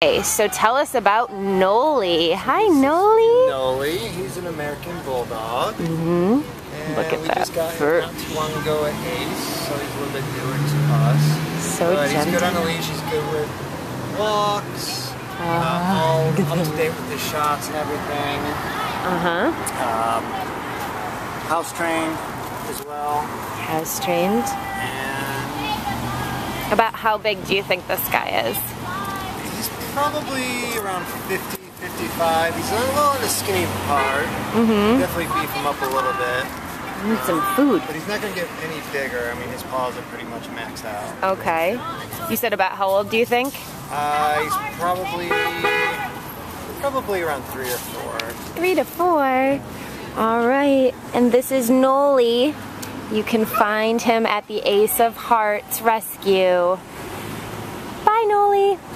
Okay, so tell us about Noly. Hi, Noly. Noly, he's an American Bulldog. Mm-hmm. And look at we that just got fur. him not too long ago at Ace, so he's a little bit newer to us. So but gentle. he's good on the leash, he's good with walks, all up to date with his shots and everything. House trained as well. House trained. And About how big do you think this guy is? he's probably around 50, 55. He's a little on the skinny part. Definitely beef him up a little bit. Need some food. But he's not going to get any bigger. I mean, his paws are pretty much maxed out. Okay. You said about how old do you think? He's probably around 3 or 4. 3 to 4. All right. And this is Noly. You can find him at the Ace of Hearts Rescue. Bye, Noly.